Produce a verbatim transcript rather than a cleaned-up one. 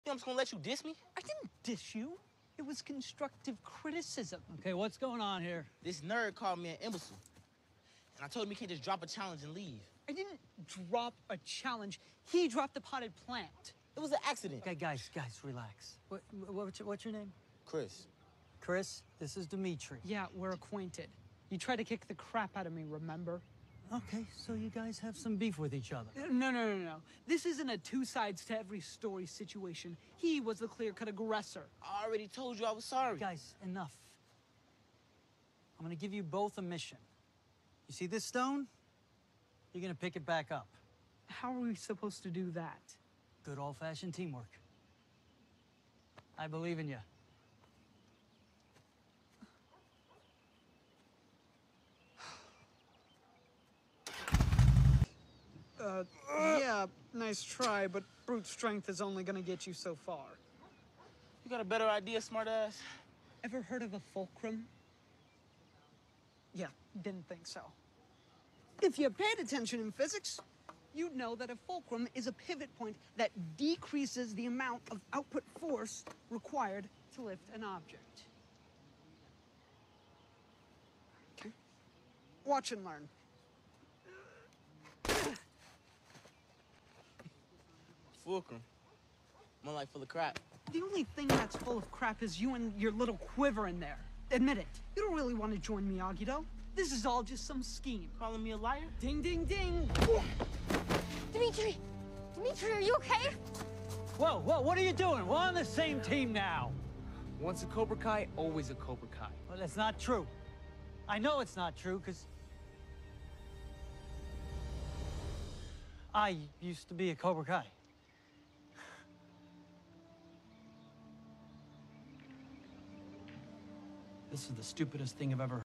I'm just gonna let you diss me? I didn't diss you. It was constructive criticism. Okay, what's going on here? This nerd called me an imbecile. And I told him he can't just drop a challenge and leave. I didn't drop a challenge. He dropped the potted plant. It was an accident. Okay, guys, guys, relax. What, what, what's, your, what's your name? Chris. Chris, this is Demetri. Yeah, we're acquainted. You tried to kick the crap out of me, remember? Okay, so you guys have some beef with each other. No, no, no, no. This isn't a two sides to every story situation. He was the clear-cut aggressor. I already told you I was sorry. Guys, enough. I'm gonna give you both a mission. You see this stone? You're gonna pick it back up. How are we supposed to do that? Good old-fashioned teamwork. I believe in you. Uh, yeah, nice try, but brute strength is only gonna get you so far. You got a better idea, smartass? Ever heard of a fulcrum? Yeah, didn't think so. If you paid attention in physics, you'd know that a fulcrum is a pivot point that decreases the amount of output force required to lift an object. Okay. Watch and learn. Fulcrum. More like full of crap. The only thing that's full of crap is you and your little quiver in there. Admit it. You don't really want to join Miyagi-Do. This is all just some scheme. Calling me a liar? Ding, ding, ding. Demetri! Demetri, are you okay? Whoa, whoa, what are you doing? We're on the same team now. Once a Cobra Kai, always a Cobra Kai. Well, that's not true. I know it's not true, because I used to be a Cobra Kai. This is the stupidest thing I've ever heard.